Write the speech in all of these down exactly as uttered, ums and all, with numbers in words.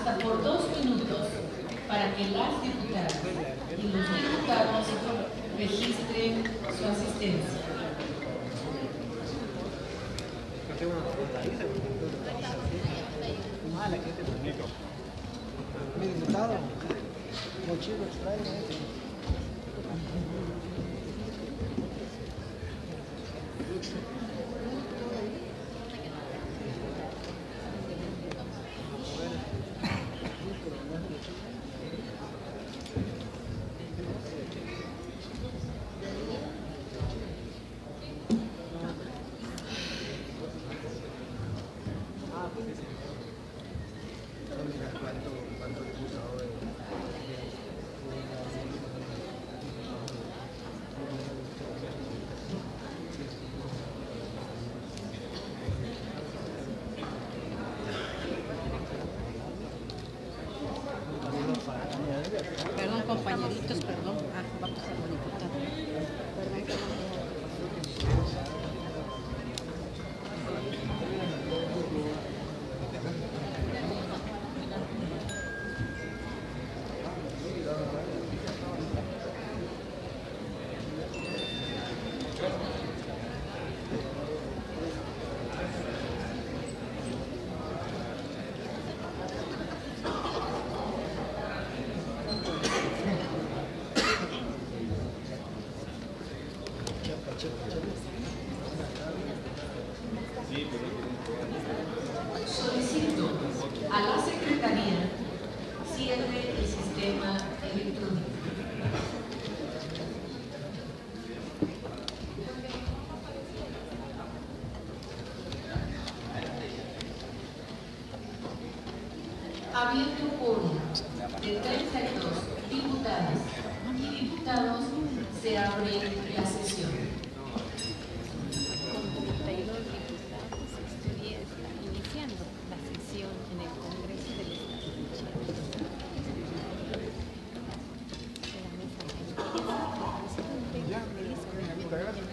hasta por dos minutos para que las diputadas y los diputados registren su asistencia. Mi diputado, mochilo extraño. Perdón, compañeritos, perdón. Ah, vamos a la diputada. Solicito a la Secretaría cierre el sistema electrónico. Habiendo un quórum de treinta y dos diputadas y diputados, se abre la sesión. treinta y dos diputados, este día está iniciando la sesión en el Congreso del Estado de Chiapas. De la mesa de empieza.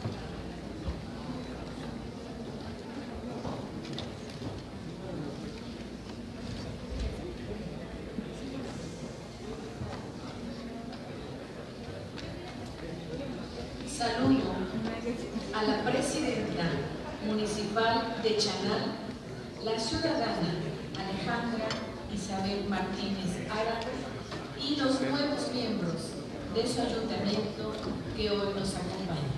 Saludo a la presidenta municipal de Chanal, la ciudadana Alejandra Isabel Martínez Ara, y los nuevos miembros de su ayuntamiento que hoy nos acompañan.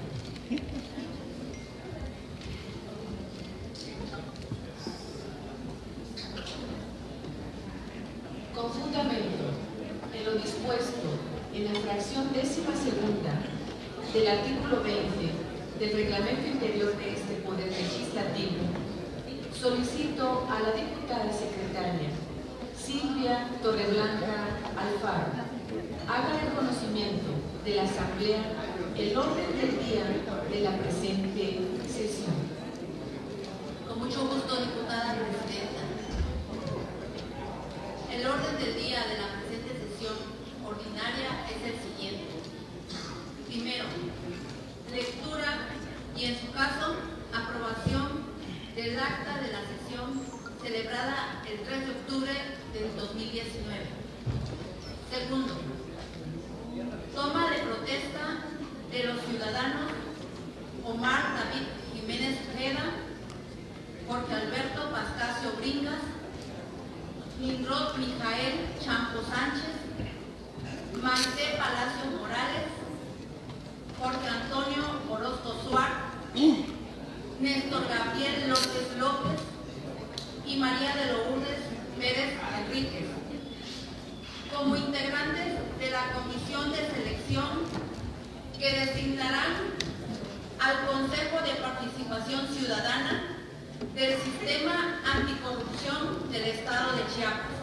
Con fundamento en lo dispuesto en la fracción décima segunda del artículo veinte del reglamento interior de este Poder Legislativo, solicito a la diputada secretaria Silvia Torreblanca Alfaro haga el conocimiento de la Asamblea el orden del día de la presente sesión. Con mucho gusto, diputada presidenta. El orden del día de la presente sesión ordinaria es el siguiente. Primero, lectura y, en su caso, aprobación del acta de la sesión celebrada el tres de octubre del dos mil diecinueve. Segundo, toma de protesta de los ciudadanos Omar David Jiménez Ojeda, Jorge Alberto Pascasio Bringas, Nimrod Mijael Champo Sánchez, Maite Palacio Morales, Jorge Antonio Orozco Suárez, Néstor Gabriel López López y María de Lourdes Pérez Enríquez, como integrantes de la Comisión de Selección que designarán al Consejo de Participación Ciudadana del Sistema Anticorrupción del Estado de Chiapas.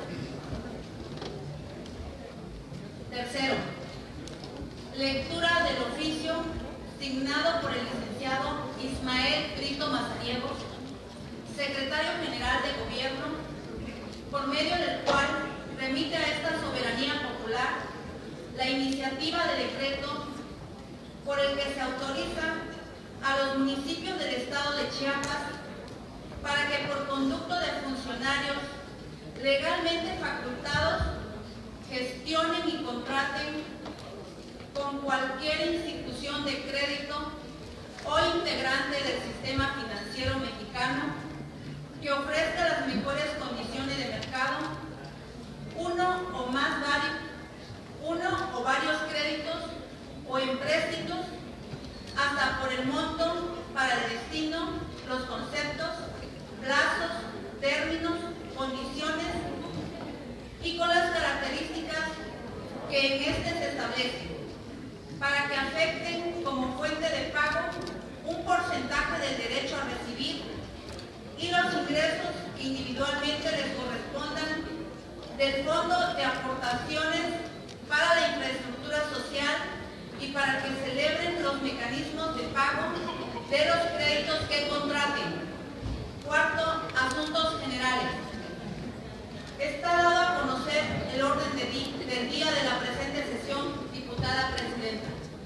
Tercero, lectura del oficio signado por el licenciado Ismael Brito Mazariegos, secretario general de Gobierno, por medio del cual remite a esta soberanía popular la iniciativa de decreto por el que se autoriza a los municipios del estado de Chiapas para que por conducto de funcionarios legalmente facultados, gestionen y contraten con cualquier institución de crédito o integrante del sistema financiero mexicano que ofrezca las mejores condiciones de mercado, uno o más varios, uno o varios créditos o empréstitos, hasta por el monto, para el destino, los conceptos, plazos, términos, condiciones y con las características que en este se establecen, para que afecten como fuente de pago un porcentaje del derecho a recibir y los ingresos que individualmente les correspondan del Fondo de Aportaciones para la Infraestructura Social y para que celebren los mecanismos de pago de los créditos que contraten. Cuarto, asuntos generales. Está dado a conocer el orden de di del día de la presente sesión, diputada presidenta.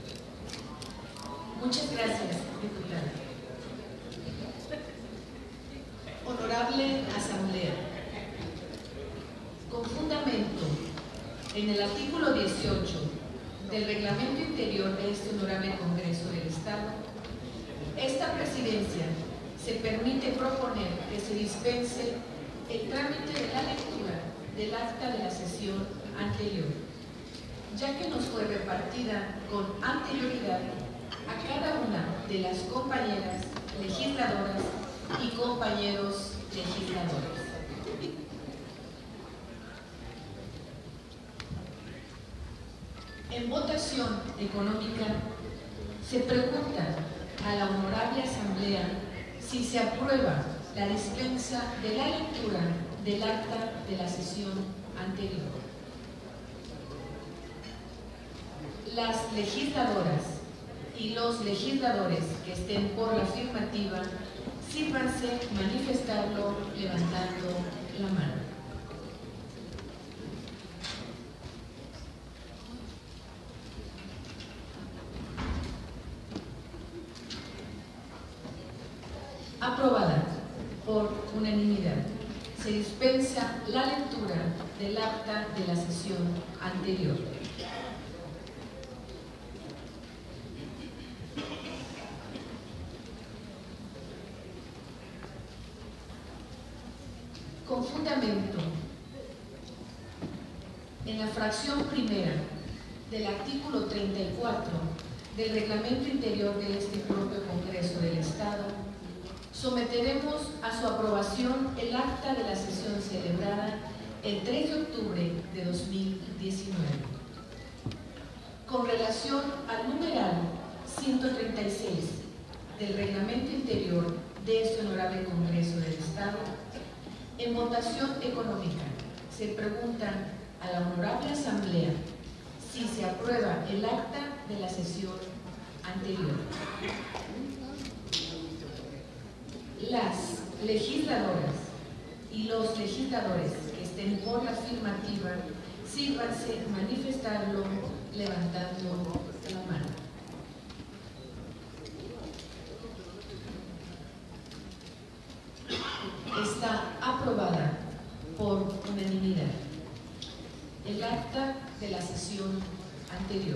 Muchas gracias, diputada. Honorable Asamblea, con fundamento en el artículo dieciocho del Reglamento Interior de este Honorable Congreso del Estado, esta presidencia se permite proponer que se dispense el trámite de la lectura del acta de la sesión anterior, ya que nos fue repartida con anterioridad a cada una de las compañeras legisladoras y compañeros legisladores. En votación económica, se pregunta a la Honorable Asamblea si se aprueba la dispensa de la lectura del acta de la sesión anterior. Las legisladoras y los legisladores que estén por la afirmativa, sírvanse manifestarlo levantando la mano. Aprobada por unanimidad. Se dispensa la lectura del acta de la sesión anterior. Con fundamento en la fracción primera del artículo treinta y cuatro del Reglamento Interior de este propio Congreso del Estado, someteremos a su aprobación el acta de la sesión celebrada el tres de octubre de dos mil diecinueve. Con relación al numeral ciento treinta y seis del Reglamento Interior de este Honorable Congreso del Estado, en votación económica se pregunta a la Honorable Asamblea si se aprueba el acta de la sesión anterior. Las legisladoras y los legisladores que estén por la afirmativa, sírvanse manifestarlo levantando la mano. Está aprobada por unanimidad el acta de la sesión anterior.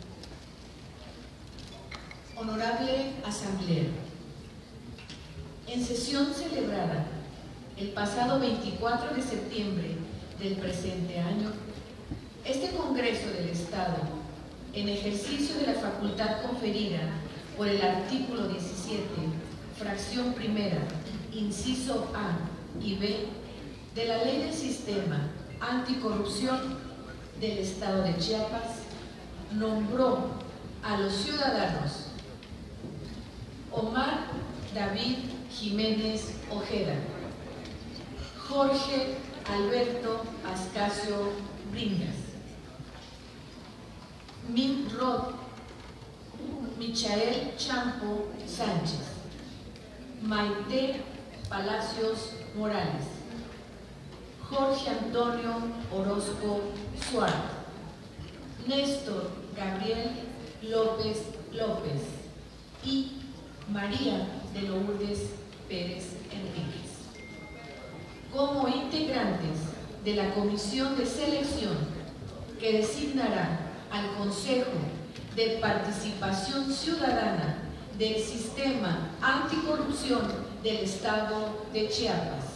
Honorable Asamblea, en sesión celebrada el pasado veinticuatro de septiembre del presente año, este Congreso del Estado, en ejercicio de la facultad conferida por el artículo diecisiete, fracción primera, inciso A y B, de la Ley del Sistema Anticorrupción del Estado de Chiapas, nombró a los ciudadanos Omar David Jiménez Ojeda, Jorge Alberto Ascasio Bringas, Mimrod Michael Champo Sánchez, Maite Palacios Morales, Jorge Antonio Orozco Suárez, Néstor Gabriel López López y María de Lourdes Pérez Enríquez, como integrantes de la Comisión de Selección que designará al Consejo de Participación Ciudadana del Sistema Anticorrupción del Estado de Chiapas.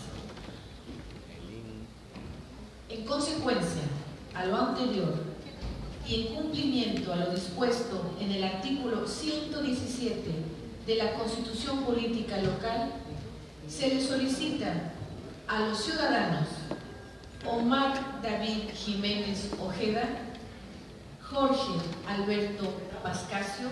En consecuencia a lo anterior y en cumplimiento a lo dispuesto en el artículo ciento diecisiete de la Constitución Política Local, se le solicita a los ciudadanos Omar David Jiménez Ojeda, Jorge Alberto Pascasio,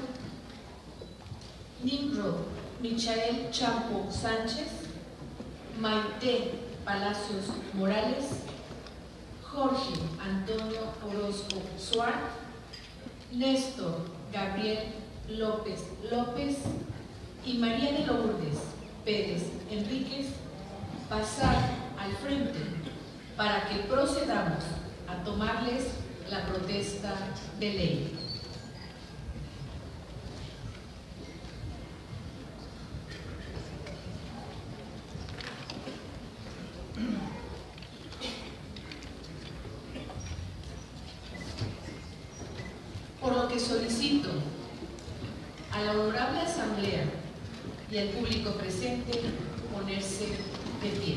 Nimrod Michael Champo Sánchez, Maite Palacios Morales, Jorge Antonio Orozco Suárez, Néstor Gabriel López López y María de Lourdes Pérez Enríquez pasar al frente para que procedamos a tomarles la protesta de ley. Por lo que solicito a la honorable Asamblea y al público presente ponerse de pie.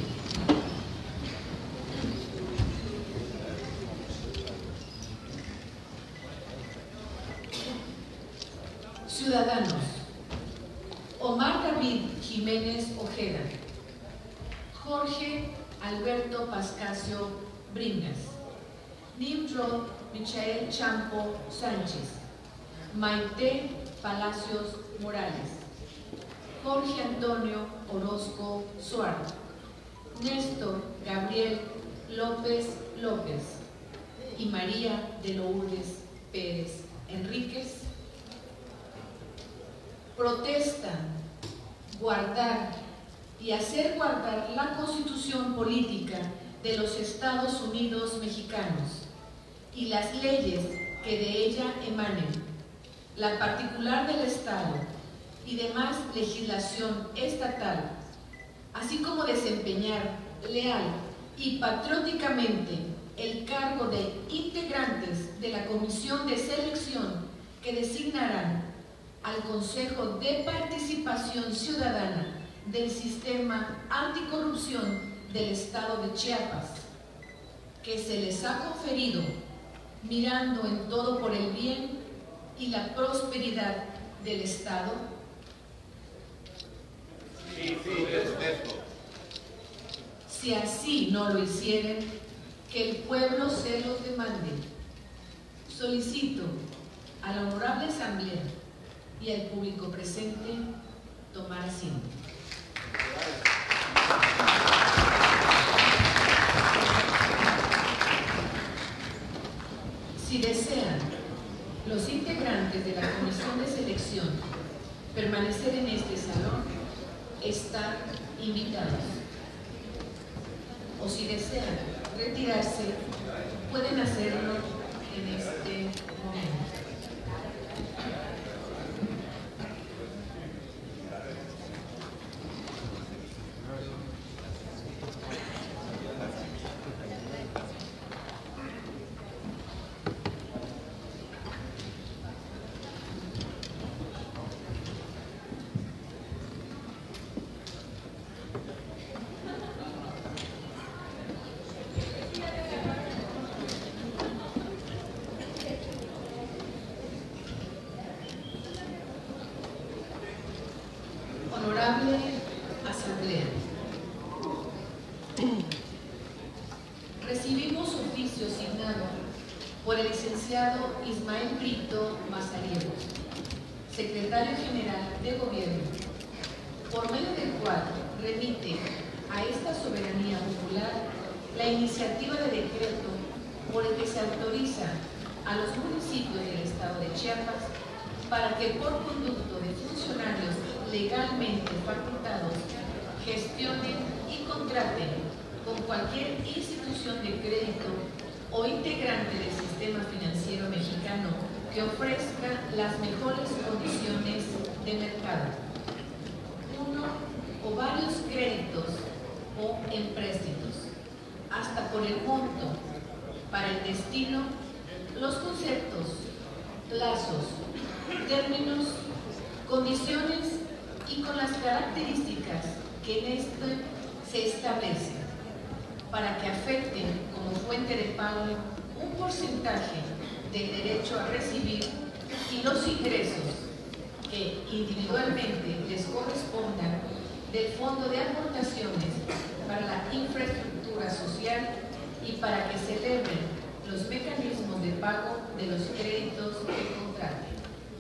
Ciudadanos: Omar David Jiménez Ojeda, Jorge Alberto Pascasio Bringas, Nimrod Michael Champo Sánchez, Maite Palacios Morales, Jorge Antonio Orozco Suárez, Néstor Gabriel López López y María de Lourdes Pérez Enríquez protestan guardar y hacer guardar la Constitución Política de los Estados Unidos Mexicanos y las leyes que de ella emanen, la particular del Estado y demás legislación estatal, así como desempeñar leal y patrióticamente el cargo de integrantes de la Comisión de Selección que designarán al Consejo de Participación Ciudadana del Sistema Anticorrupción del Estado de Chiapas, que se les ha conferido mirando en todo por el bien y la prosperidad del Estado. Sí, sí, esto. Si así no lo hicieren, que el pueblo se los demande. Solicito a la honorable Asamblea y al público presente tomar asiento. Si desean los integrantes de la Comisión de Selección permanecer en este salón, están invitados. O si desean retirarse, pueden hacerlo en este momento. Honorable Asamblea, recibimos oficio asignado por el licenciado Ismael Brito Mazariego, secretario general de Gobierno, por medio del cual remite a esta soberanía popular la iniciativa de decreto por el que se autoriza a los municipios del Estado de Chiapas para que por conducto de funcionarios legalmente facultados gestionen y contraten con cualquier institución de crédito o integrante del sistema financiero mexicano que ofrezca las mejores condiciones de mercado, uno o varios créditos o empréstitos, hasta por el monto, para el destino, los conceptos, plazos, términos, condiciones y con las características que en este se establecen, para que afecten como fuente de pago un porcentaje del derecho a recibir y los ingresos que individualmente les correspondan del Fondo de Aportaciones para la Infraestructura Social y para que se eleven los mecanismos de pago de los créditos que contraten.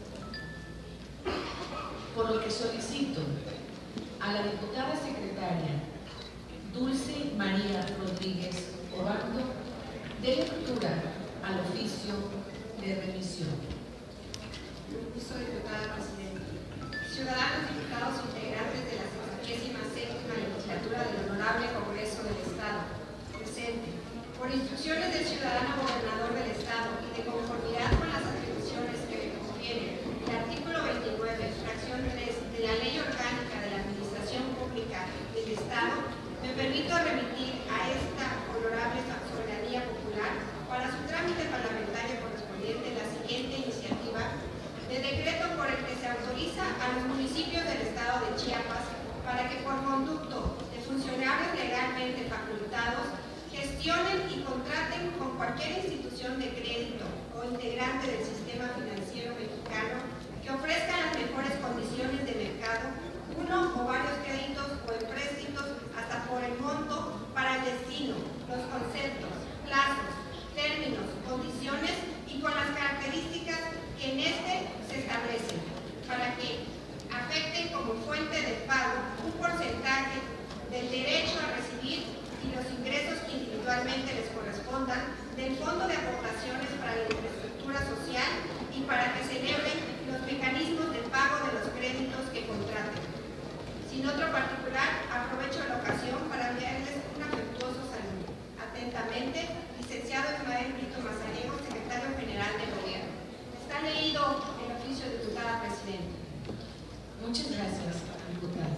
Por lo que solicito a la diputada secretaria Dulce María Rodríguez Obando de lectura al oficio de remisión. Permiso, diputada presidenta. Ciudadanos diputados integrantes de la sexagésima séptima legislatura del Honorable Congreso del Estado. Presente. Por instrucciones del ciudadano gobernador del Estado y de conformidad con las atribuciones que me confiere el artículo veintinueve, fracción tres de la Ley Orgánica de la Administración Pública del Estado, me permito remitir a esta honorable soberanía popular para su trámite parlamentario correspondiente la siguiente iniciativa de decreto por el que se autoriza a los municipios del Estado de Chiapas para que por conducto de funcionarios legalmente facultados gestionen y contraten con cualquier institución de crédito o integrante del sistema financiero mexicano que ofrezca las mejores condiciones de mercado, uno o varios créditos o empréstitos hasta por el monto para el destino, los conceptos, plazos, términos, condiciones y con las características que en este se establecen, para que afecten como fuente de pago un porcentaje del derecho a recibir y los ingresos que individualmente les correspondan del Fondo de Aportaciones para la Infraestructura Social y para que se eleven los mecanismos de pago de los créditos que contraten. Sin otro particular, aprovecho la ocasión para enviarles un afectuoso saludo. Atentamente, licenciado Ismael Brito Mazariego, secretario general del Gobierno. Está leído el oficio de diputada presidenta. Muchas gracias, diputada.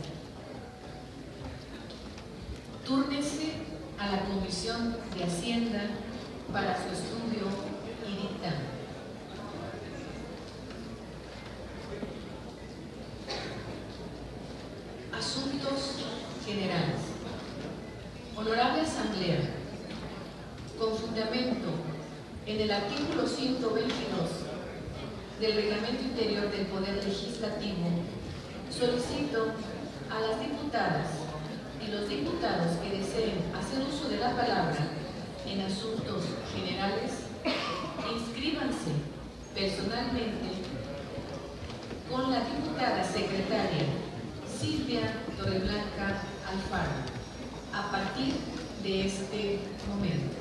Túrnese a la Comisión de Hacienda para su estudio y dictamen. Asuntos generales. Honorable Asamblea, con fundamento en el artículo ciento veintidós del Reglamento Interior del Poder Legislativo, solicito a las diputadas y los diputados que deseen hacer uso de la palabra en asuntos generales, inscríbanse personalmente con la diputada secretaria Silvia Torreblanca Alfaro a partir de este momento.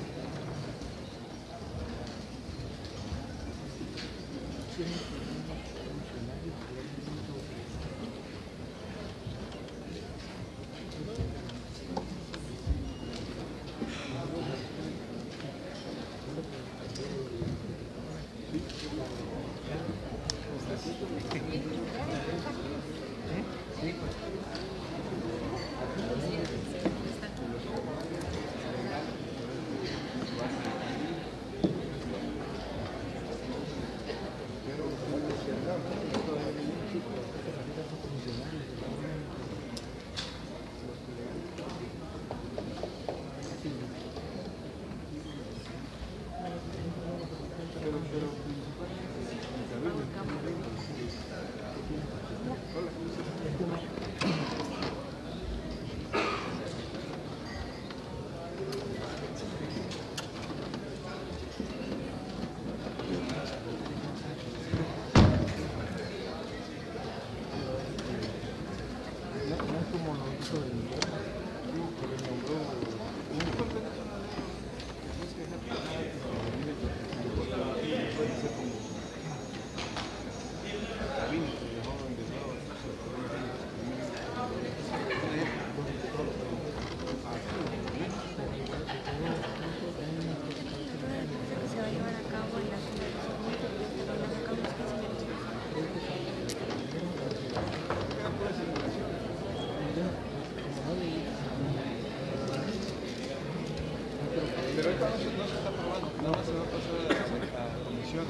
está aprobando, nada más se va a pasar a, a comisión.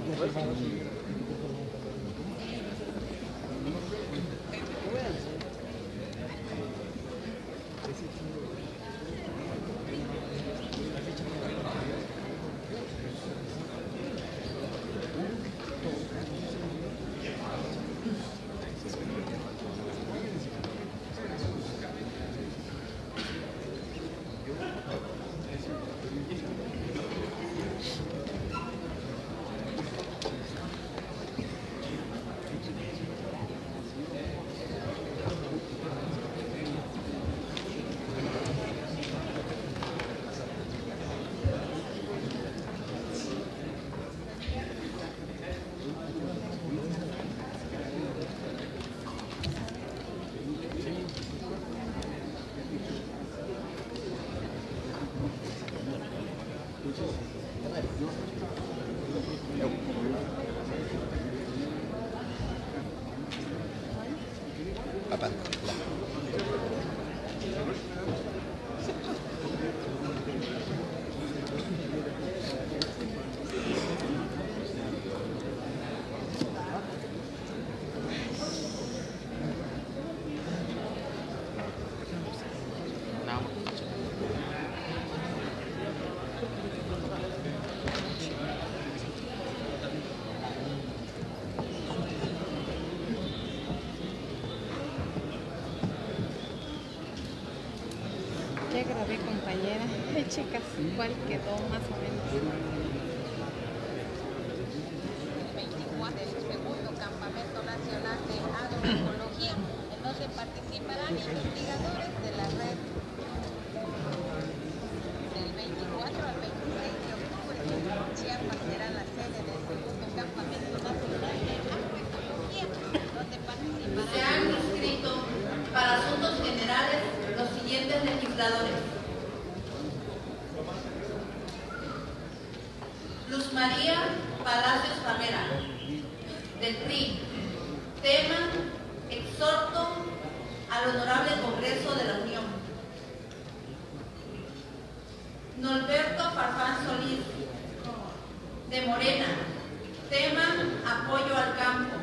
Ya grabé, compañera. Ay, chicas, ¿cuál quedó más o menos? veinticuatro del segundo Campamento Nacional de Agroecología, en donde participarán investigadores de la red del veinticuatro al veintiséis de octubre. Chiapas será la sede del segundo Campamento Nacional de Agroecología, donde participarán. Se han inscrito para asuntos generales los siguientes legisladores: Luz María Palacios Barrera, del P R I. Tema: exhorto al Honorable Congreso de la Unión. Norberto Farfán Solís, de Morena. Tema: apoyo al campo.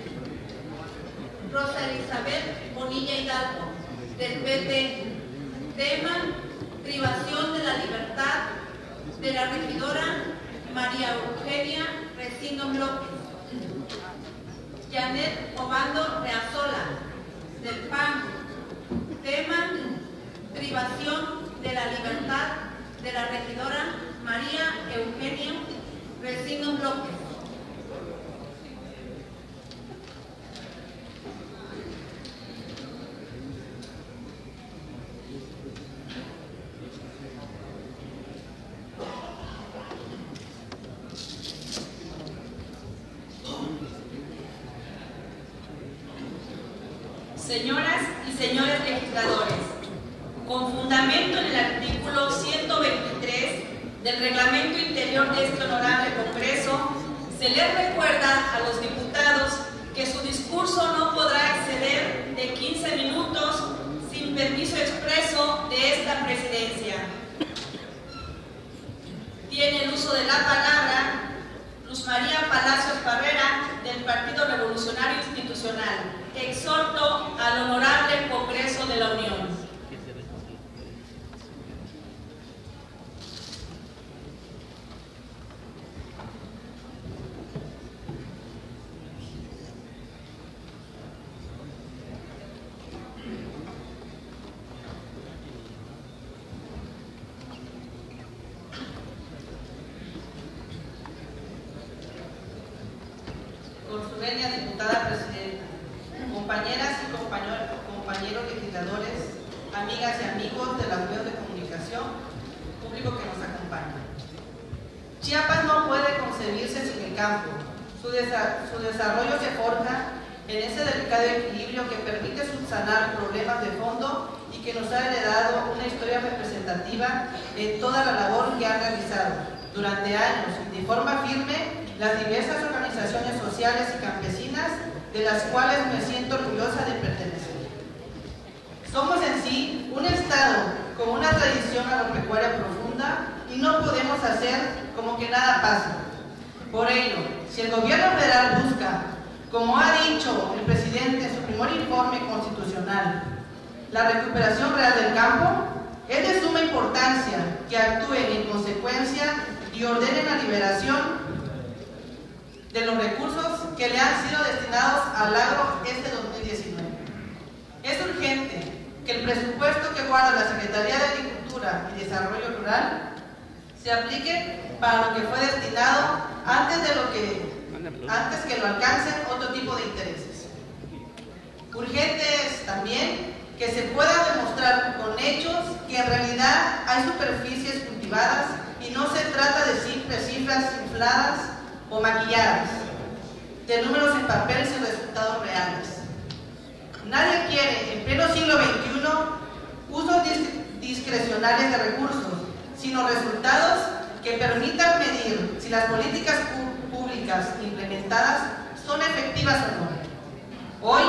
Rosa Elizabeth Bonilla Hidalgo, del P T. Tema: privación de la libertad de la regidora María Eugenia Recinos López. Janet Obando Reazola, del P A N. Tema: privación de la libertad de la regidora María Eugenia Recinos López. Señoras y señores legisladores, con fundamento en el artículo ciento veintitrés del Reglamento Interior de este honorable Congreso, se les recuerda a los diputados que su discurso no podrá exceder de quince minutos sin permiso expreso de esta presidencia. Tiene el uso de la palabra Luz María Palacios Barrera, del Partido Revolucionario Institucional. Exhorto al Honorable Congreso de la Unión. Con su venia, diputada presidenta, compañeras y compañeros, compañeros legisladores, amigas y amigos de los medios de comunicación, público que nos acompaña. Chiapas no puede concebirse sin el campo. Su, desa su desarrollo se forja en ese delicado equilibrio que permite subsanar problemas de fondo y que nos ha heredado una historia representativa en toda la labor que han realizado durante años de forma firme las diversas organizaciones sociales y campesinas de las cuales me siento orgullosa de pertenecer. Somos en sí un Estado con una tradición agropecuaria profunda y no podemos hacer como que nada pasa. Por ello, si el gobierno federal busca, como ha dicho el presidente en su primer informe constitucional, la recuperación real del campo, es de suma importancia que actúen en consecuencia y ordenen la liberación de los recursos que le han sido destinados al agro este dos mil diecinueve. Es urgente que el presupuesto que guarda la Secretaría de Agricultura y Desarrollo Rural se aplique para lo que fue destinado antes de lo que antes que lo alcancen otro tipo de intereses. Urgente es también que se pueda demostrar con hechos que en realidad hay superficies cultivadas y no se trata de simples cifras infladas o maquilladas, de números en papel sin resultados reales. Nadie quiere, en pleno siglo veintiuno, usos discrecionales de recursos, sino resultados que permitan medir si las políticas públicas implementadas son efectivas o no. Hoy,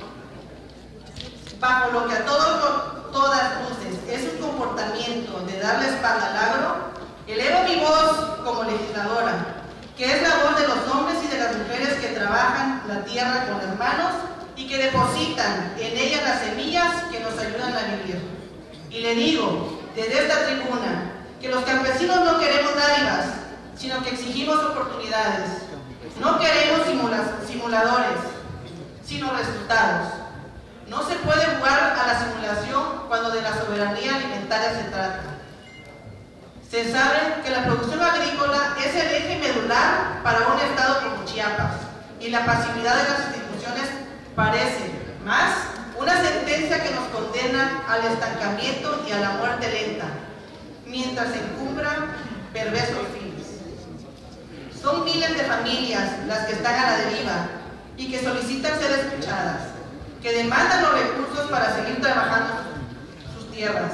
bajo lo que a todos, todas luces es un comportamiento de darle espalda al agro, elevo mi voz como legisladora, que es la voz de los hombres y de las mujeres que trabajan la tierra con las manos y que depositan en ella las semillas que nos ayudan a vivir. Y le digo, desde esta tribuna, que los campesinos no queremos dádivas, sino que exigimos oportunidades. No queremos simula- simuladores, sino resultados. No se puede jugar a la simulación cuando de la soberanía alimentaria se trata. Se sabe que la producción agrícola es el eje medular para un estado como Chiapas, y la pasividad de las instituciones parece más una sentencia que nos condena al estancamiento y a la muerte lenta, mientras se encumbran perversos fines. Son miles de familias las que están a la deriva y que solicitan ser escuchadas, que demandan los recursos para seguir trabajando sus tierras.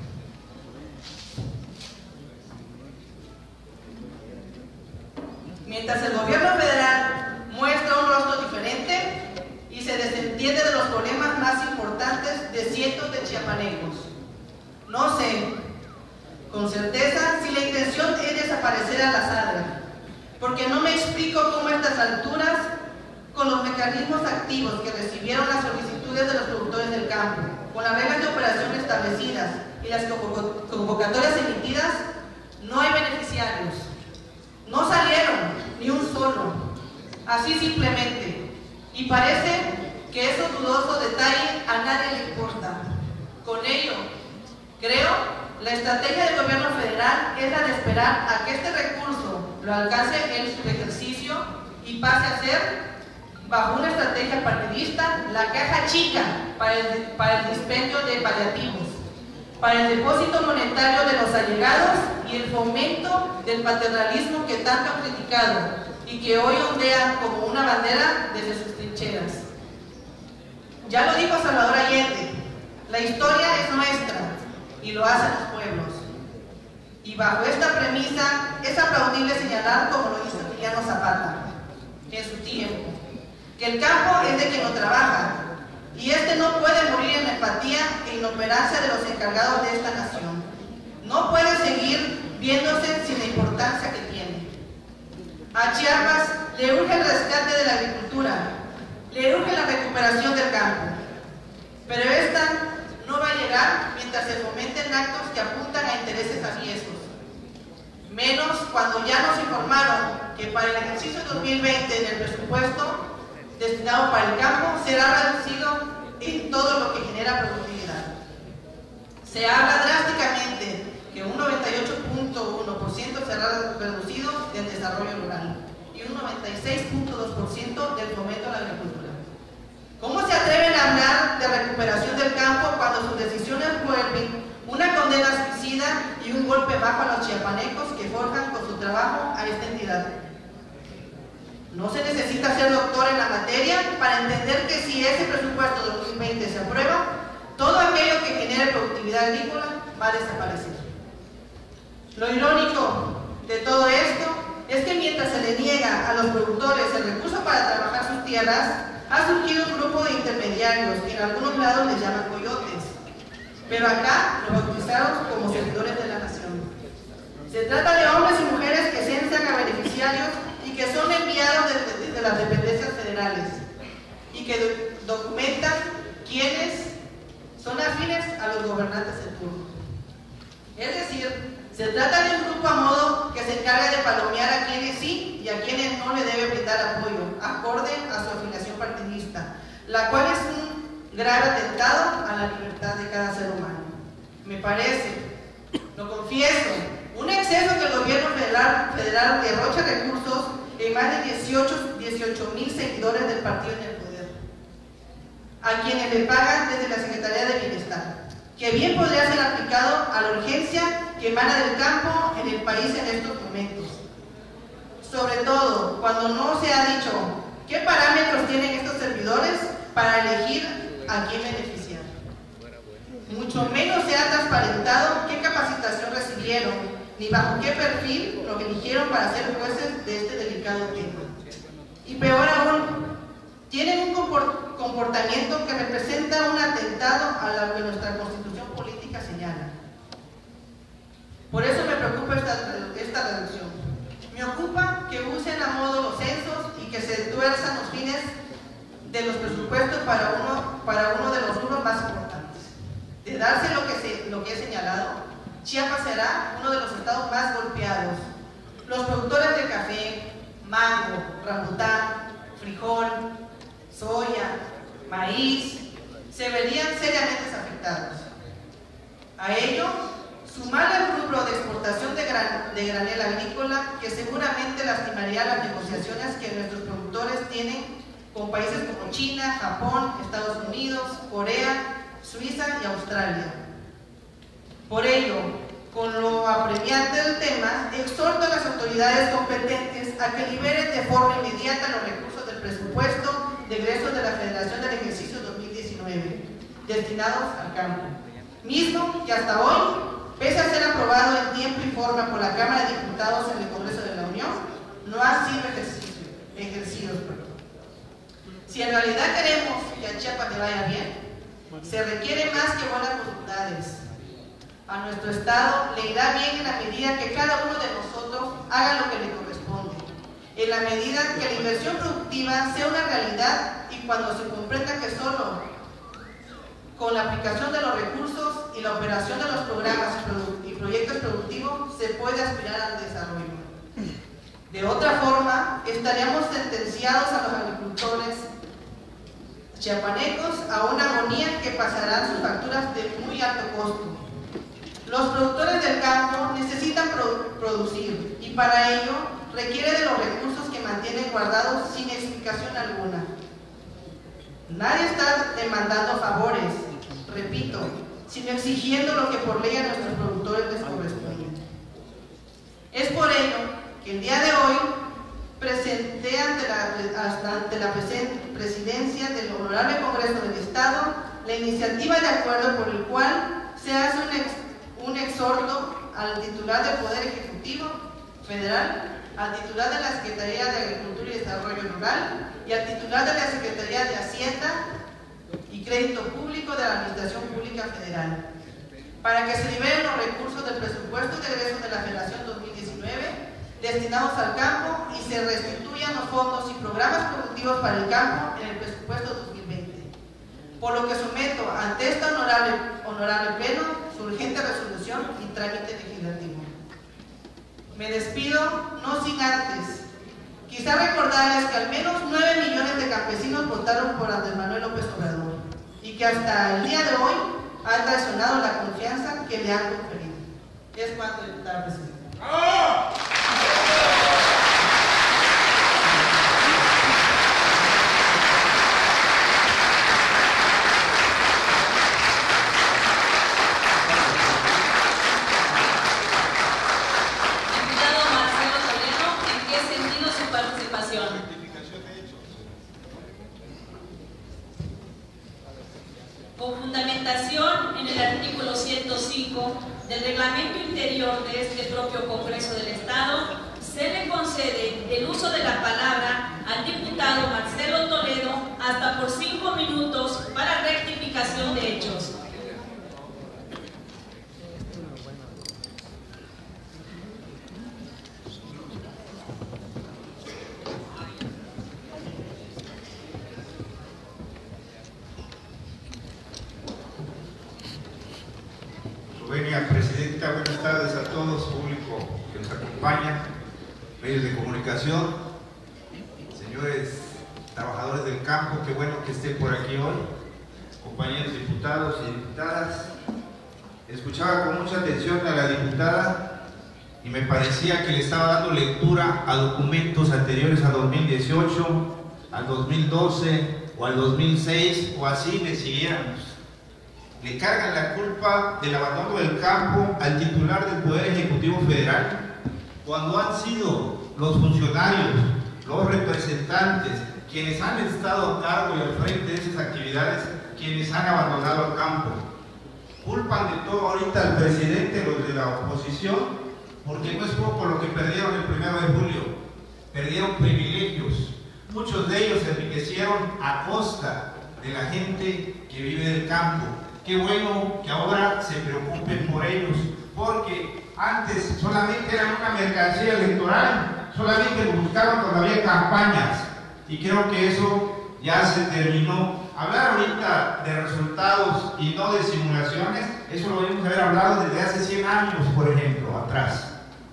Mientras el gobierno federal muestra un rostro diferente y se desentiende de los problemas más importantes de cientos de chiapanecos. No sé con certeza si la intención es desaparecer a la SADRA, porque no me explico cómo a estas alturas, con los mecanismos activos que recibieron las solicitudes de los productores del campo, con las reglas de operación establecidas y las convocatorias emitidas, no hay beneficiarios. No salieron ni un solo, así simplemente, y parece que esos dudosos detalles a nadie le importa. Con ello, creo, la estrategia del gobierno federal es la de esperar a que este recurso lo alcance en su ejercicio y pase a ser, bajo una estrategia partidista, la caja chica para el, para el dispendio de paliativos, para el depósito monetario de los allegados y el fomento del paternalismo que tanto han criticado y que hoy ondean como una bandera desde sus trincheras. Ya lo dijo Salvador Allende, la historia es nuestra y lo hacen los pueblos. Y bajo esta premisa es aplaudible señalar, como lo hizo Emiliano Zapata en su tiempo, que el campo es de quien lo trabaja y este no puede morir en la empatía e inoperancia de los encargados de esta nación. No puede seguir viéndose sin la importancia que tiene. A Chiapas le urge el rescate de la agricultura, le urge la recuperación del campo, pero esta no va a llegar mientras se fomenten actos que apuntan a intereses aviesos. Menos cuando ya nos informaron que para el ejercicio dos mil veinte en el presupuesto destinado para el campo será reducido en todo lo que genera productividad. Se habla drásticamente que un noventa y ocho punto uno por ciento será reducido del desarrollo rural y un noventa y seis punto dos por ciento del fomento a la agricultura. ¿Cómo se atreven a hablar de recuperación del campo cuando sus decisiones vuelven una condena suicida y un golpe bajo a los chiapanecos que forjan con su trabajo a esta entidad? No se necesita ser doctor en la materia para entender que si ese presupuesto dos mil veinte se aprueba, todo aquello que genere productividad agrícola va a desaparecer. Lo irónico de todo esto es que mientras se le niega a los productores el recurso para trabajar sus tierras, ha surgido un grupo de intermediarios que en algunos lados les llaman coyotes, pero acá lo bautizaron como servidores de la nación. Se trata de hombres y mujeres que censan a beneficiarios y que son enviados desde, desde las dependencias federales y que do, documentan quiénes son afines a los gobernantes en turno. Es decir, se trata de un grupo a modo que se encarga de palomear a quienes sí y a quienes no le debe brindar apoyo, acorde a su afiliación partidista, la cual es un grave atentado a la libertad de cada ser humano. Me parece, lo confieso, un exceso que el gobierno federal, federal derrocha recursos en más de dieciocho mil seguidores del partido en el poder, a quienes le pagan desde la Secretaría de Bienestar, que bien podría ser aplicado a la urgencia que emana del campo en el país en estos momentos. Sobre todo, cuando no se ha dicho qué parámetros tienen estos servidores para elegir a quién beneficiar. Mucho menos se ha transparentado qué capacitación recibieron, ni bajo qué perfil lo eligieron para ser jueces de este delicado tema. Y peor aún, tienen un comportamiento que representa un atentado a lo que nuestra Constitución política señala. Por eso me preocupa esta, esta reducción. Me ocupa que usen a modo los censos y que se tuerzan los fines de los presupuestos para uno, para uno de los rubros más importantes. De darse lo que, se, lo que he señalado, Chiapas será uno de los estados más golpeados. Los productores de café, mango, rambutan, frijol, soya, maíz, se verían seriamente afectados. A ello, sumar el rubro de exportación de, gran, de granel agrícola, que seguramente lastimaría las negociaciones que nuestros productores tienen con países como China, Japón, Estados Unidos, Corea, Suiza y Australia. Por ello, con lo apremiante del tema, exhorto a las autoridades competentes a que liberen de forma inmediata los recursos del presupuesto de egresos de la Federación del ejercicio dos mil diecinueve, destinados al campo, mismo que hasta hoy, pese a ser aprobado en tiempo y forma por la Cámara de Diputados en el Congreso de la Unión, no ha sido ejercidos. Si en realidad queremos que a Chiapas le vaya bien, se requiere más que buenas voluntades. A nuestro Estado le irá bien en la medida que cada uno de nosotros haga lo que le corresponde, en la medida que la inversión productiva sea una realidad y cuando se comprenda que solo con la aplicación de los recursos y la operación de los programas y proyectos productivos se puede aspirar al desarrollo. De otra forma, estaríamos sentenciados a los agricultores chiapanecos a una agonía que pasarán sus facturas de muy alto costo. Los productores del campo necesitan produ producir y para ello requiere de los recursos que mantienen guardados sin explicación alguna. Nadie está demandando favores, repito, sino exigiendo lo que por ley a nuestros productores les corresponde. Es por ello que el día de hoy presenté ante la, hasta ante la presidencia del Honorable Congreso del Estado la iniciativa de acuerdo por el cual se hace un, ex, un exhorto al titular del Poder Ejecutivo Federal, al titular de la Secretaría de Agricultura y Desarrollo Rural y al titular de la Secretaría de Hacienda y Crédito Público de la Administración Pública Federal, para que se liberen los recursos del presupuesto de egresos de la Federación dos mil diecinueve destinados al campo y se restituyan los fondos y programas productivos para el campo en el presupuesto dos mil veinte. Por lo que someto ante esta honorable, honorable pleno su urgente resolución y trámite legislativo. Me despido, no sin antes, quizá recordarles que al menos nueve millones de campesinos votaron por Andrés Manuel López Obrador y que hasta el día de hoy han traicionado la confianza que le han conferido. Es cuanto, diputada presidenta. ¡Oh! Con fundamentación en el artículo ciento cinco del reglamento interior de este propio Congreso del Estado, se le concede el uso de la palabra al diputado Marcelo Toledo hasta por cinco minutos para rectificación de hechos. Presidenta, buenas tardes a todos, público que nos acompaña, medios de comunicación, señores trabajadores del campo, qué bueno que estén por aquí hoy, compañeros diputados y diputadas. Escuchaba con mucha atención a la diputada y me parecía que le estaba dando lectura a documentos anteriores a dos mil dieciocho, al dos mil doce o al dos mil seis, o así le siguiéramos. Le cargan la culpa del abandono del campo al titular del Poder Ejecutivo Federal, cuando han sido los funcionarios, los representantes, quienes han estado a cargo y al frente de esas actividades, quienes han abandonado el campo. Culpan de todo ahorita al presidente, los de la oposición, porque no es poco lo que perdieron el primero de julio. Perdieron privilegios. Muchos de ellos se enriquecieron a costa de la gente que vive del campo. Qué bueno que ahora se preocupen por ellos, porque antes solamente eran una mercancía electoral, solamente lo buscaban cuando había campañas, y creo que eso ya se terminó. Hablar ahorita de resultados y no de simulaciones, eso lo debemos haber hablado desde hace cien años, por ejemplo, atrás.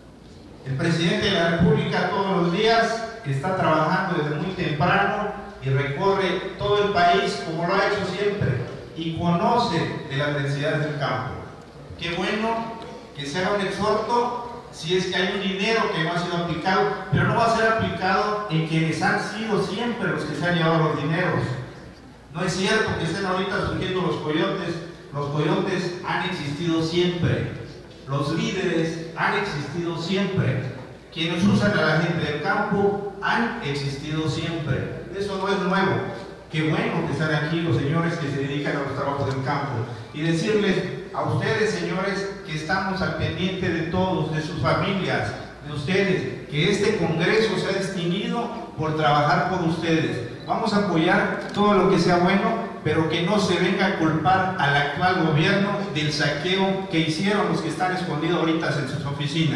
El presidente de la República todos los días está trabajando desde muy temprano y recorre todo el país como lo ha hecho siempre, y conoce de las necesidades del campo. Qué bueno que se haga un exhorto si es que hay un dinero que no ha sido aplicado, pero no va a ser aplicado en quienes han sido siempre los que se han llevado los dineros. No es cierto que estén ahorita surgiendo los coyotes. Los coyotes han existido siempre. Los líderes han existido siempre. Quienes usan a la gente del campo han existido siempre. Eso no es nuevo. Qué bueno que están aquí los señores que se dedican a los trabajos del campo. Y decirles a ustedes, señores, que estamos al pendiente de todos, de sus familias, de ustedes, que este Congreso se ha distinguido por trabajar por ustedes. Vamos a apoyar todo lo que sea bueno, pero que no se venga a culpar al actual gobierno del saqueo que hicieron los que están escondidos ahorita en sus oficinas.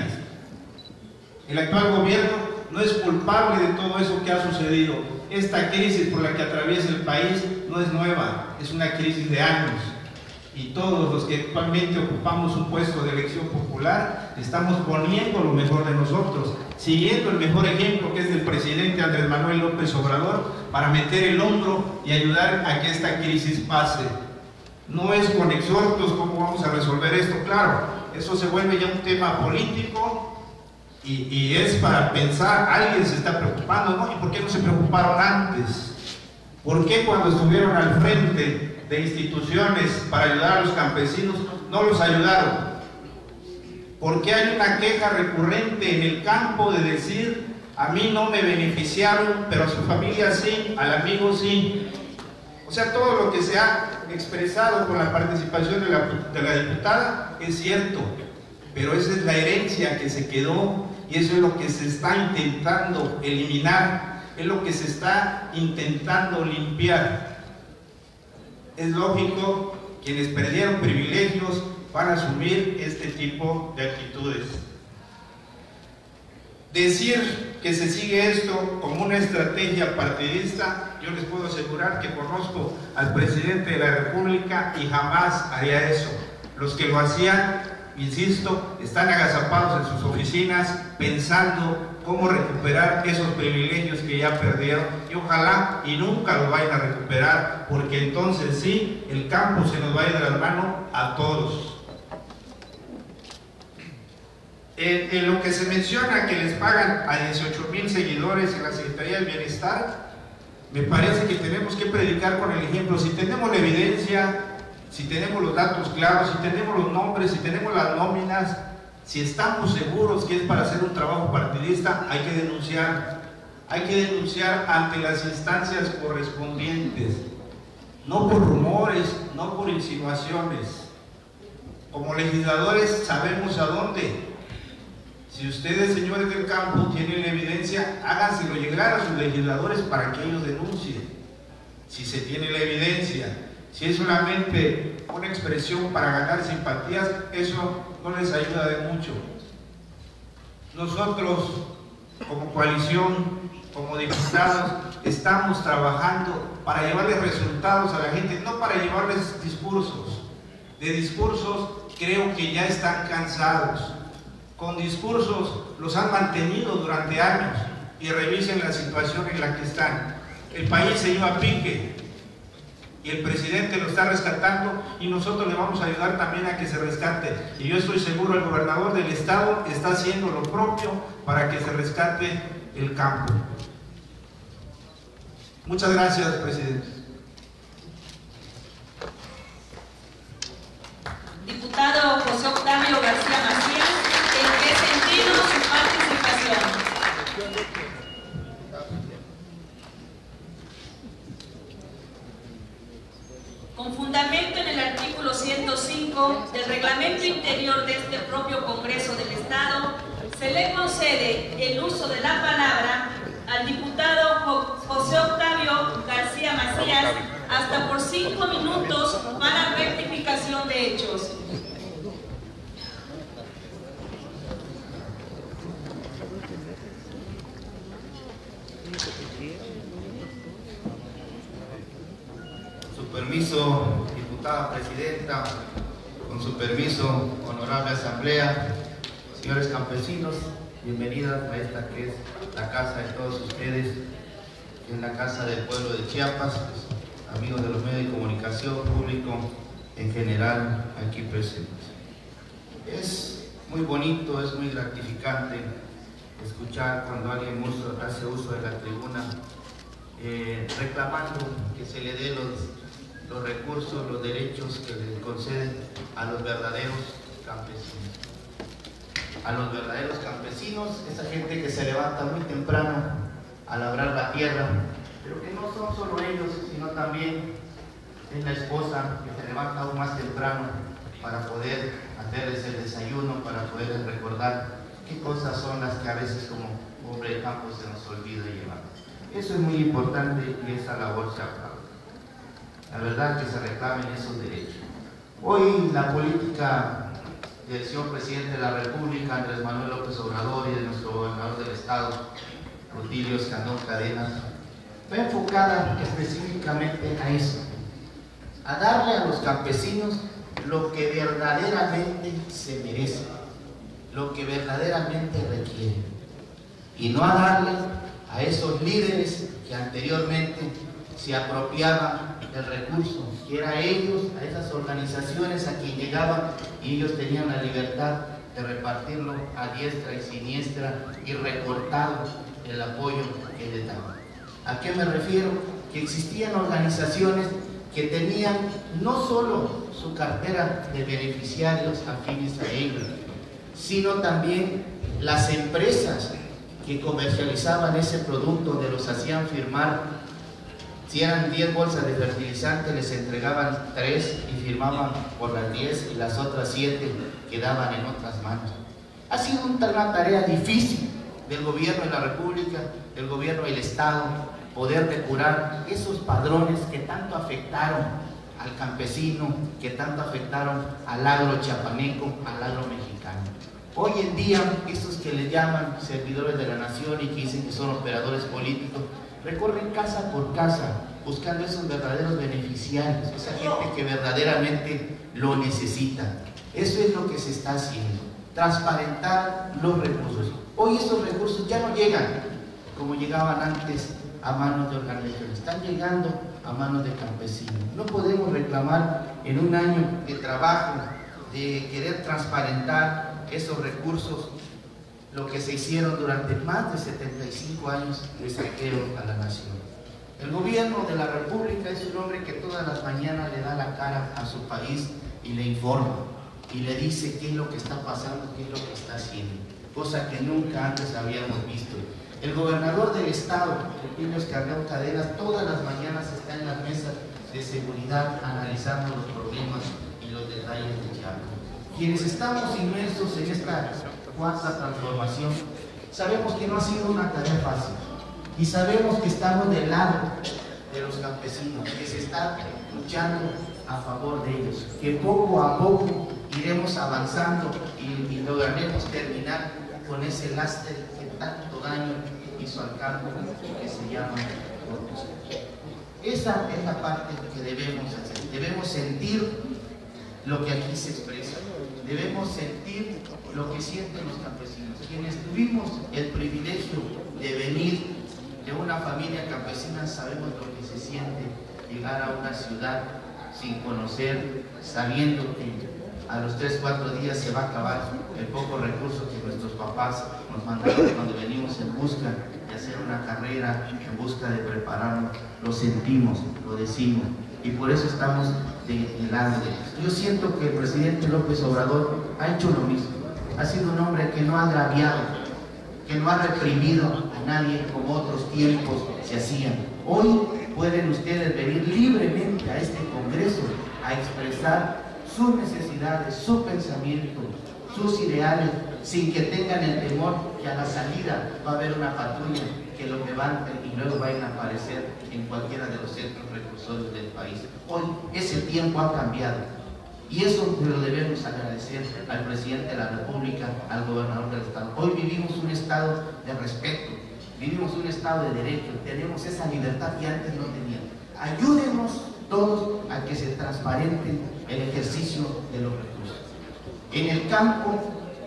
El actual gobierno no es culpable de todo eso que ha sucedido. Esta crisis por la que atraviesa el país no es nueva, es una crisis de años. Y todos los que actualmente ocupamos un puesto de elección popular estamos poniendo lo mejor de nosotros, siguiendo el mejor ejemplo que es del presidente Andrés Manuel López Obrador, para meter el hombro y ayudar a que esta crisis pase. No es con exhortos cómo vamos a resolver esto, claro, eso se vuelve ya un tema político. Y, y es para pensar, alguien se está preocupando, ¿no? ¿Y por qué no se preocuparon antes? ¿Por qué cuando estuvieron al frente de instituciones para ayudar a los campesinos no los ayudaron? ¿Por qué hay una queja recurrente en el campo de decir, a mí no me beneficiaron, pero a su familia sí, al amigo sí? O sea, todo lo que se ha expresado con la participación de la, de la diputada es cierto, pero esa es la herencia que se quedó. Y eso es lo que se está intentando eliminar, es lo que se está intentando limpiar. Es lógico, quienes perdieron privilegios van a asumir este tipo de actitudes. Decir que se sigue esto como una estrategia partidista, yo les puedo asegurar que conozco al presidente de la República y jamás haría eso. Los que lo hacían, insisto, están agazapados en sus oficinas pensando cómo recuperar esos privilegios que ya perdieron, y ojalá y nunca los vayan a recuperar, porque entonces sí, el campo se nos va a ir de las manos a todos. En, en lo que se menciona que les pagan a dieciocho mil seguidores en la Secretaría del Bienestar, me parece que tenemos que predicar con el ejemplo. Si tenemos la evidencia, si tenemos los datos claros, si tenemos los nombres, si tenemos las nóminas, si estamos seguros que es para hacer un trabajo partidista, hay que denunciar. Hay que denunciar ante las instancias correspondientes, no por rumores, no por insinuaciones. Como legisladores sabemos a dónde. Si ustedes, señores del campo, tienen la evidencia, háganselo llegar a sus legisladores para que ellos denuncien. Si se tiene la evidencia. Si es solamente una expresión para ganar simpatías, eso no les ayuda de mucho. Nosotros, como coalición, como diputados, estamos trabajando para llevarles resultados a la gente, no para llevarles discursos. De discursos creo que ya están cansados. Con discursos los han mantenido durante años y revisen la situación en la que están. El país se lleva a pique y el presidente lo está rescatando y nosotros le vamos a ayudar también a que se rescate. Y yo estoy seguro el gobernador del estado está haciendo lo propio para que se rescate el campo. Muchas gracias, presidente. Diputado José Octavio García Macías, ¿en qué sentido su participación? Con fundamento en el artículo ciento cinco del reglamento interior de este propio Congreso del Estado, se le concede el uso de la palabra al diputado José Octavio García Macías hasta por cinco minutos para rectificación de hechos. Con su permiso, diputada presidenta, con su permiso, honorable asamblea, señores campesinos, bienvenidas a esta que es la casa de todos ustedes, que es la casa del pueblo de Chiapas, amigos de los medios de comunicación, público en general aquí presentes. Es muy bonito, es muy gratificante escuchar cuando alguien uso, hace uso de la tribuna eh, reclamando que se le dé los, los recursos, los derechos que le conceden a los verdaderos campesinos. A los verdaderos campesinos, esa gente que se levanta muy temprano a labrar la tierra, pero que no son solo ellos, sino también es la esposa que se levanta aún más temprano para poder hacerles el desayuno, para poder recordar qué cosas son las que a veces como hombre de campo se nos olvida llevar. Eso es muy importante y esa labor se aplaude. La verdad que se reclamen esos derechos. Hoy la política del señor presidente de la República, Andrés Manuel López Obrador, y de nuestro gobernador del estado, Rutilio Escandón Cadenas, va enfocada específicamente a eso, a darle a los campesinos lo que verdaderamente se merece, lo que verdaderamente requieren, y no a darle a esos líderes que anteriormente se apropiaban del recurso, que era a ellos, a esas organizaciones a quien llegaban y ellos tenían la libertad de repartirlo a diestra y siniestra y recortado el apoyo que le daban. ¿A qué me refiero? Que existían organizaciones que tenían no solo su cartera de beneficiarios afines a ellos, sino también las empresas que comercializaban ese producto, donde los hacían firmar. Si eran diez bolsas de fertilizante, les entregaban tres y firmaban por las diez y las otras siete quedaban en otras manos. Ha sido una tarea difícil del gobierno de la República, del gobierno del Estado, poder depurar esos padrones que tanto afectaron al campesino, que tanto afectaron al agro chiapaneco, al agro mexicano. Hoy en día, esos que le llaman servidores de la nación y que dicen que son operadores políticos, recorren casa por casa buscando esos verdaderos beneficiarios, esa gente que verdaderamente lo necesita. Eso es lo que se está haciendo, transparentar los recursos. Hoy esos recursos ya no llegan como llegaban antes a manos de organizaciones, están llegando a manos de campesinos. No podemos reclamar en un año de trabajo, de querer transparentar esos recursos, lo que se hicieron durante más de setenta y cinco años de saqueo a la nación. El gobierno de la República es un hombre que todas las mañanas le da la cara a su país y le informa y le dice qué es lo que está pasando, qué es lo que está haciendo, cosa que nunca antes habíamos visto. El gobernador del estado, Rutilio Escandón Cadenas, todas las mañanas está en las mesas de seguridad analizando los problemas y los detalles de Chiapas. Quienes estamos inmersos en esta cuarta transformación, sabemos que no ha sido una tarea fácil y sabemos que estamos del lado de los campesinos, que se está luchando a favor de ellos, que poco a poco iremos avanzando y, y lograremos terminar con ese lastre que tanto daño hizo al campo, que se llama corrupción. Esa es la parte que debemos hacer. Debemos sentir lo que aquí se expresa. Debemos sentir lo que sienten los campesinos. Quienes tuvimos el privilegio de venir de una familia campesina sabemos lo que se siente llegar a una ciudad sin conocer, sabiendo que a los tres, cuatro días se va a acabar el poco recurso que nuestros papás nos mandaron cuando venimos en busca de hacer una carrera, en busca de prepararnos. Lo sentimos, lo decimos, y por eso estamos del lado de ellos. Yo siento que el presidente López Obrador ha hecho lo mismo. Ha sido un hombre que no ha agraviado, que no ha reprimido a nadie como otros tiempos se hacían. Hoy pueden ustedes venir libremente a este Congreso a expresar sus necesidades, su pensamiento, sus ideales, sin que tengan el temor que a la salida va a haber una patrulla que lo levante y luego vayan a aparecer en cualquiera de los centros recursorios del país. Hoy ese tiempo ha cambiado y eso lo debemos agradecer al presidente de la República, al gobernador del estado. Hoy vivimos un estado de respeto, vivimos un estado de derecho, tenemos esa libertad que antes no teníamos. Ayúdenos todos a que se transparente el ejercicio de los recursos. En el campo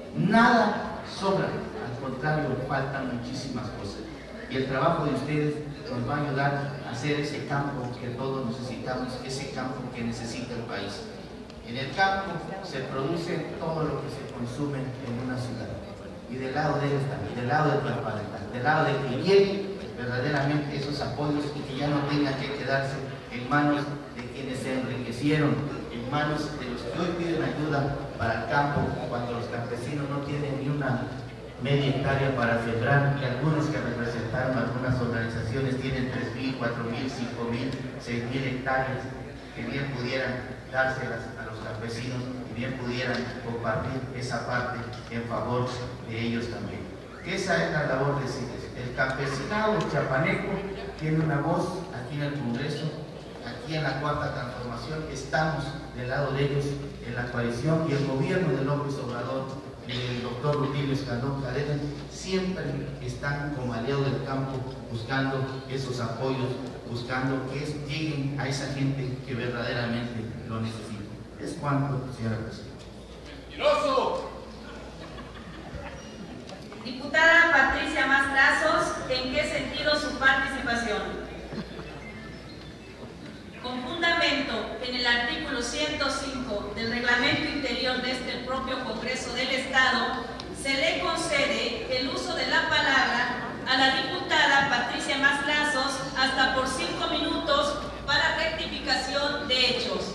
nada sobra, al contrario, faltan muchísimas cosas. Y el trabajo de ustedes nos va a ayudar a hacer ese campo que todos necesitamos, ese campo que necesita el país. En el campo se produce todo lo que se consume en una ciudad. Y del lado de ellos también, del lado de Tlalpalentán, del lado de que lleguen verdaderamente esos apoyos y que ya no tengan que quedarse en manos de quienes se enriquecieron, en manos de los que hoy piden ayuda para el campo, cuando los campesinos no tienen ni una media hectárea para sembrar, y algunos que representaron algunas organizaciones tienen tres mil, cuatro mil, cinco mil, seis mil hectáreas, que bien pudieran dárselas a los campesinos y bien pudieran compartir esa parte en favor de ellos también. Que esa es la labor de C I D E S. El campesinado chiapaneco tiene una voz aquí en el Congreso, aquí en la Cuarta Transformación, estamos del lado de ellos en la coalición, y el gobierno de López Obrador, el doctor Rutilio Escandón Cadena, siempre están como aliados del campo buscando esos apoyos, buscando que lleguen a esa gente que verdaderamente lo necesita. Es cuanto, señora presidenta. ¡Mentiroso! Diputada Patricia Mastrazos, ¿en qué sentido su participación? Con fundamento en el artículo ciento cinco del reglamento interior de este propio Congreso del Estado, se le concede el uso de la palabra a la diputada Patricia Mastrazos hasta por cinco minutos para rectificación de hechos.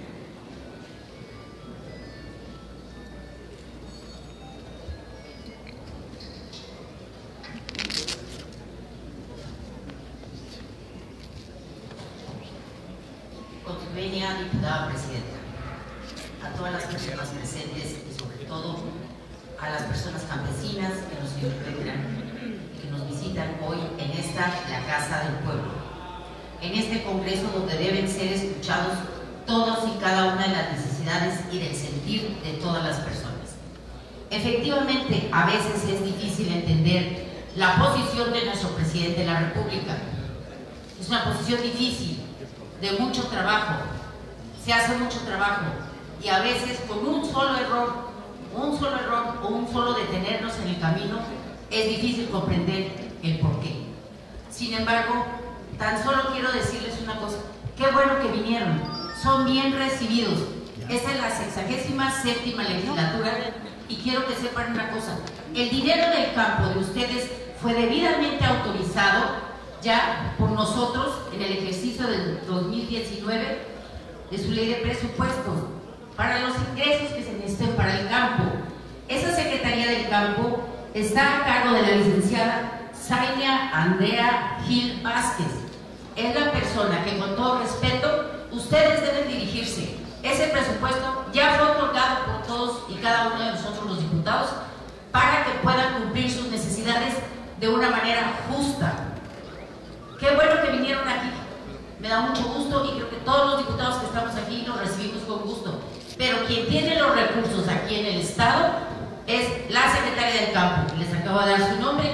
Venia, diputada presidenta, a todas las personas presentes y sobre todo a las personas campesinas que nos integran y que nos visitan hoy en esta, la Casa del Pueblo, en este Congreso donde deben ser escuchados todos y cada una de las necesidades y del sentir de todas las personas. Efectivamente, a veces es difícil entender la posición de nuestro presidente de la República. Es una posición difícil, de mucho trabajo, se hace mucho trabajo y a veces con un solo error, un solo error o un solo detenernos en el camino es difícil comprender el porqué. Sin embargo, tan solo quiero decirles una cosa, qué bueno que vinieron, son bien recibidos. Esta es la sexagésima séptima legislatura y quiero que sepan una cosa, el dinero del campo de ustedes fue debidamente autorizado ya por nosotros en el ejercicio del dos mil diecinueve de su ley de presupuestos para los ingresos que se necesiten para el campo. Esa Secretaría del Campo está a cargo de la licenciada Zainia Andrea Gil Vázquez. Es la persona que, con todo respeto, ustedes deben dirigirse. Ese presupuesto ya fue otorgado por todos y cada uno de nosotros los diputados para que puedan cumplir sus necesidades de una manera justa. Qué bueno que vinieron aquí, me da mucho gusto y creo que todos los diputados que estamos aquí los recibimos con gusto. Pero quien tiene los recursos aquí en el Estado es la Secretaria del Campo, les acabo de dar su nombre.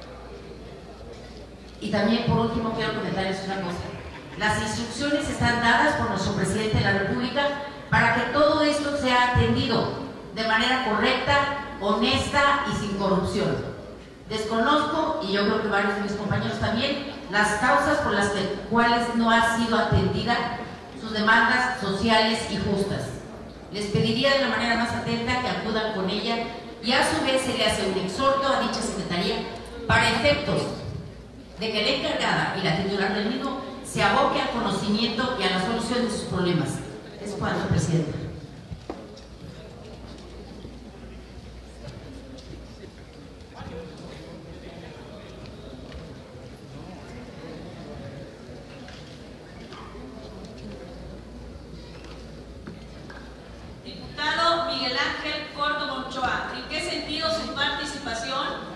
Y también, por último, quiero comentarles una cosa. Las instrucciones están dadas por nuestro presidente de la República para que todo esto sea atendido de manera correcta, honesta y sin corrupción. Desconozco, y yo creo que varios de mis compañeros también, las causas por las que, cuales no ha sido atendida sus demandas sociales y justas. Les pediría de la manera más atenta que acudan con ella y a su vez se le hace un exhorto a dicha secretaría para efectos de que la encargada y la titular del mismo se aboque al conocimiento y a la solución de sus problemas. Es cuanto, Presidenta. Diputado Miguel Ángel Córdoba Ochoa, ¿en qué sentido su participación?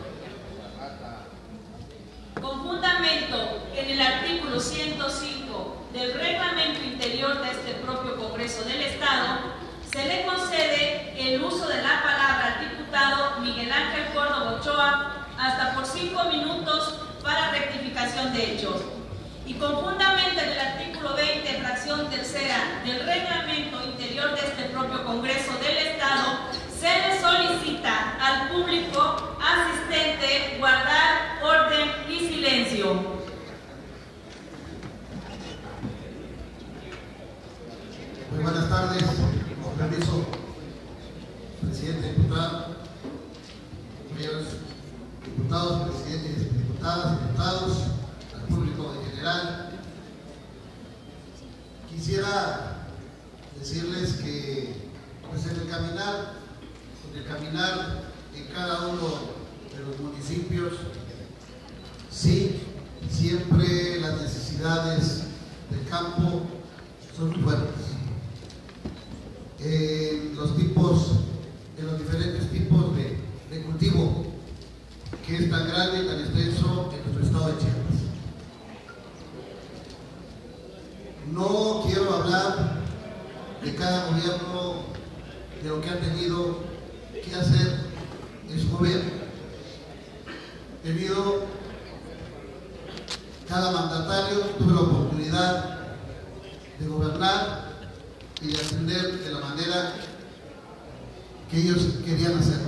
Con fundamento en el artículo ciento cinco del reglamento interior de este propio Congreso del Estado, se le concede el uso de la palabra al diputado Miguel Ángel Córdoba Ochoa hasta por cinco minutos para rectificación de hechos. Y con fundamento en el artículo veinte, fracción tercera del reglamento interior de este propio Congreso del Estado, se le solicita al público asistente guardar orden y silencio. Muy buenas tardes, con permiso, presidente, diputada, señores diputados, presidentes, diputadas, diputados, al público en general. Quisiera decirles que pues en el caminar, en el caminar en cada uno de los municipios, sí, siempre las necesidades del campo son muy fuertes. Eh, los tipos, en los diferentes tipos de, de cultivo que es tan grande y tan extenso en nuestro estado de Chiapas. No quiero hablar de cada gobierno, de lo que ha tenido que hacer en su gobierno. Debido cada mandatario tuve la oportunidad de gobernar y de atender de la manera que ellos querían hacerlo.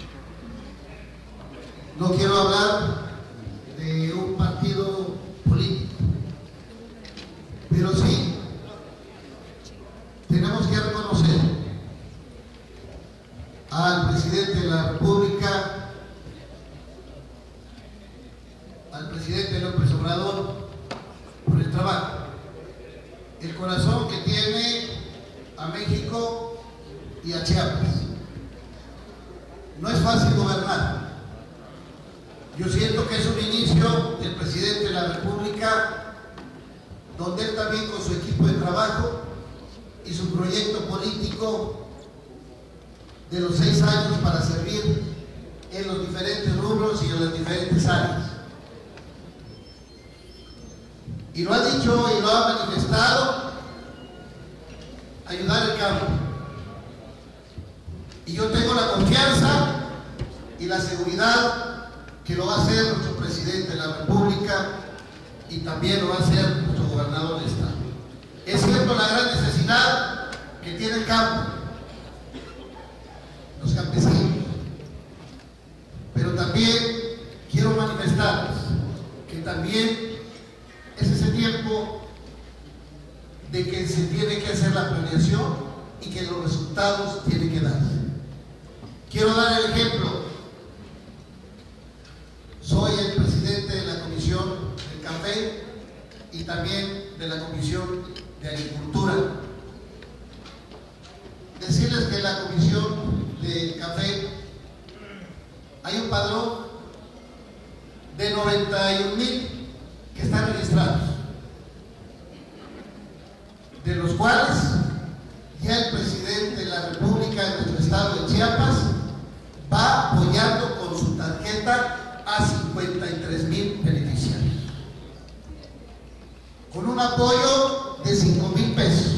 No quiero hablar de un partido político, pero sí tenemos que reconocer al presidente de la República, al presidente López Obrador, por el trabajo, el corazón que tiene a México y a Chiapas. No es fácil gobernar. Yo siento que es un inicio del presidente de la República, donde él también con su equipo de trabajo y su proyecto político de los seis años para servir en los diferentes rubros y en las diferentes áreas. Y lo ha dicho y lo ha manifestado, ayudar al campo. Y yo tengo la confianza y la seguridad que lo va a hacer nuestro presidente de la República y también lo va a hacer nuestro gobernador del estado. Es cierto la gran necesidad que tiene el campo, los campesinos, pero también quiero manifestarles que también es ese tiempo de que se tiene que hacer la planeación y que los resultados tienen que darse. Quiero dar el ejemplo. Soy el presidente de la Comisión del Café y también de la Comisión de Agricultura. Decirles que en la Comisión del Café hay un padrón de noventa y un mil que están registrados, de los cuales ya el presidente de la República de nuestro estado de Chiapas va apoyando con su tarjeta a cincuenta y tres mil beneficiarios, con un apoyo de cinco mil pesos,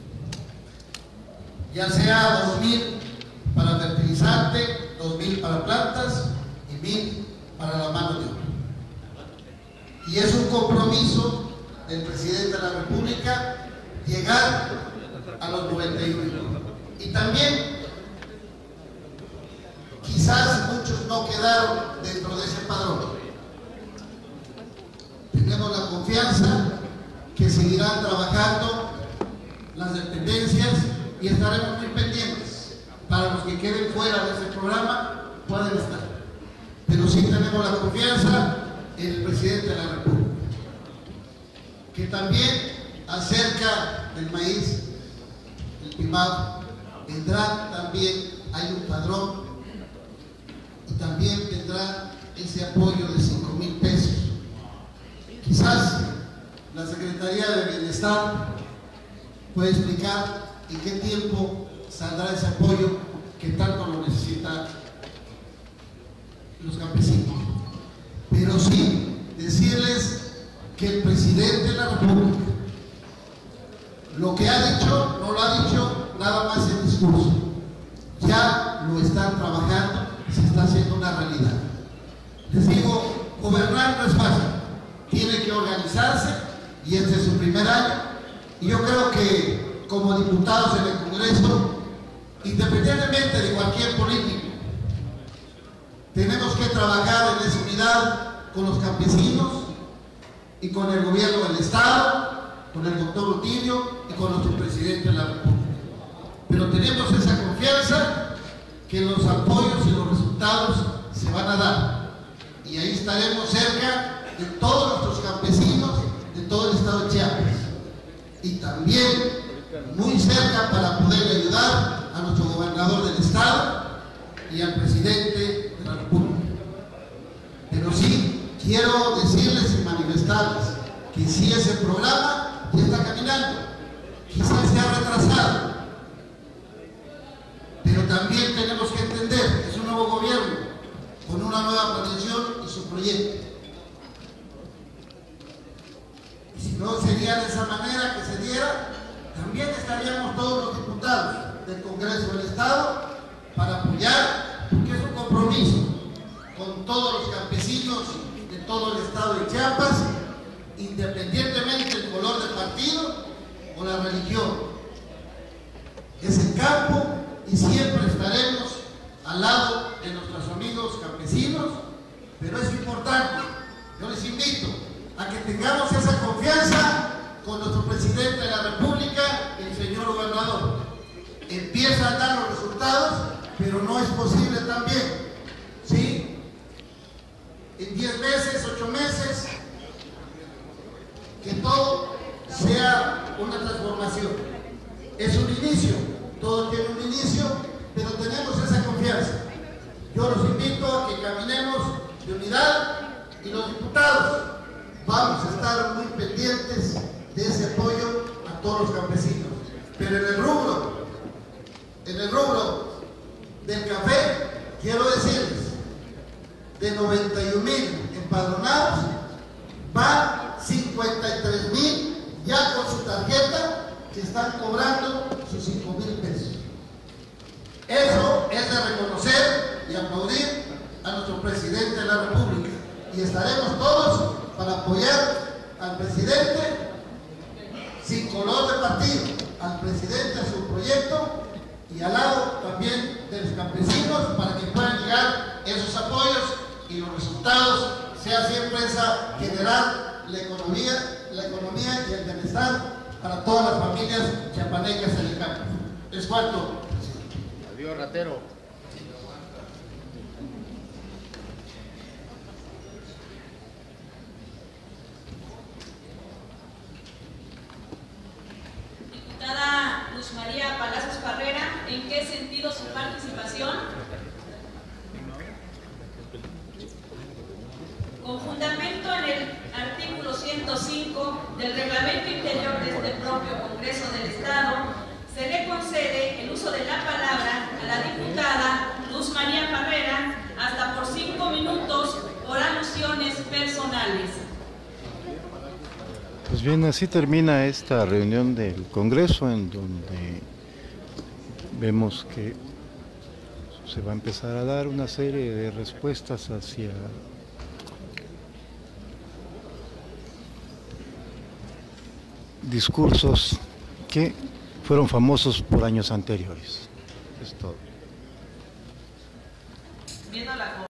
ya sea dos mil para fertilizante, dos mil para plantas y mil para la mano de obra. Y es un compromiso del presidente de la República llegar a los noventa y uno. Y también, quizás muchos no quedaron dentro de ese padrón. Tenemos la confianza que seguirán trabajando las dependencias y estaremos muy pendientes. Para los que queden fuera de ese programa, pueden estar. Pero sí tenemos la confianza en el presidente de la República, que también acerca del maíz, el PIMAP, vendrá también, hay un padrón, y también vendrá ese apoyo de cinco mil pesos. Quizás la Secretaría de Bienestar puede explicar en qué tiempo saldrá ese apoyo que tanto lo necesitan los campesinos. Pero sí decirles que el presidente de la República lo que ha dicho, no lo ha dicho nada más en discurso, ya lo están trabajando, se está haciendo una realidad. Les digo, gobernar no es fácil, tiene que organizarse y este es su primer año, y yo creo que como diputados en el Congreso, independientemente de cualquier político, tenemos que trabajar en esa unidad con los campesinos y con el gobierno del Estado, con el doctor Rutilio y con nuestro presidente de la República. Pero tenemos esa confianza que los apoyos y los resultados se van a dar. Y ahí estaremos cerca de todos nuestros campesinos de todo el estado de Chiapas. Y también muy cerca para poder ayudar a nuestro gobernador del estado y al presidente de la República. Pero sí, quiero decirles y manifestarles que si ese programa ya está caminando, quizás se ha retrasado, pero también tenemos que entender que es un nuevo gobierno con una nueva planeación y su proyecto. Y si no sería de esa manera que se diera, también estaríamos todos los diputados del Congreso del Estado para apoyar, porque es un compromiso con todos los campesinos de todo el estado de Chiapas, independientemente del color de partido o la religión. Es el campo y siempre estaremos al lado de nuestros amigos campesinos, pero es importante, yo les invito a que tengamos esa confianza con nuestro presidente de la República, el señor gobernador. Empieza a dar los resultados, pero no es posible también, ¿sí? En diez meses, ocho meses, que todo sea una transformación. Es un inicio, todo tiene un inicio, pero tenemos esa confianza. Yo los invito a que caminemos de unidad y los diputados vamos a estar muy pendientes de ese apoyo a todos los campesinos. Pero en el rubro, en el rubro del café, quiero decirles, de noventa y un mil empadronados, van cincuenta y tres mil ya con su tarjeta que están cobrando sus cinco mil pesos. Eso es de reconocer y aplaudir a nuestro presidente de la República. Y estaremos todos para apoyar al presidente sin color de partido, al presidente a su proyecto y al lado también de los campesinos para que puedan llegar esos apoyos y los resultados sea siempre esa generar la economía, la economía y el bienestar para todas las familias chiapanecas en el campo. Es cuanto. Adiós, ratero. Diputada Luz María Palacios Barrera, ¿en qué sentido su participación? Con fundamento en el artículo ciento cinco del Reglamento Interior de este propio Congreso del Estado, se le concede el uso de la palabra a la diputada Luz María Barrera hasta por cinco minutos por alusiones personales. Pues bien, así termina esta reunión del Congreso, en donde vemos que se va a empezar a dar una serie de respuestas hacia discursos que fueron famosos por años anteriores. Es todo. Viendo la